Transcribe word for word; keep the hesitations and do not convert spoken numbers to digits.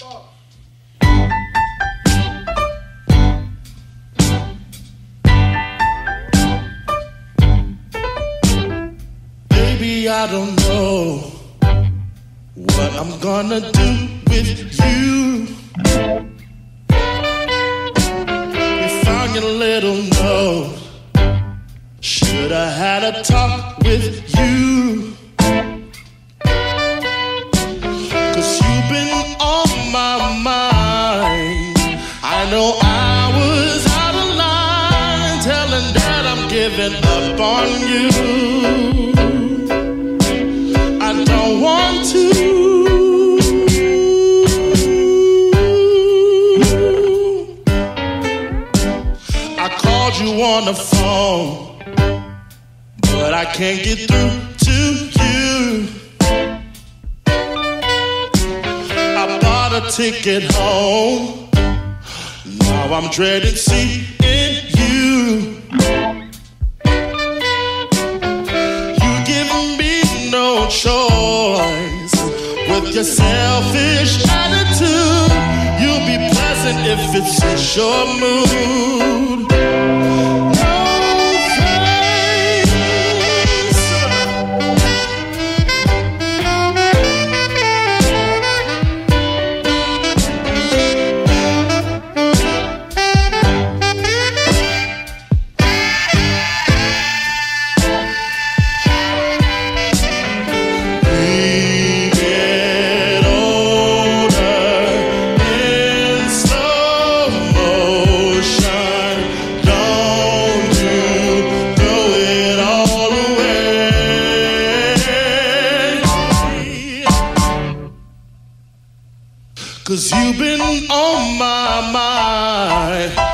Baby, I don't know what I'm gonna do with you. We found your little note. Should I had a talk with you? Cause you've been on my mind. I know I was out of line, telling Dad I'm giving up on you. I don't want to. I called you on the phone, but I can't get through to you. I bought a ticket home. Now I'm dreading seeing you. You give me no choice with your selfish attitude. You'll be pleasant if it suits your mood. Cause you've been on my mind.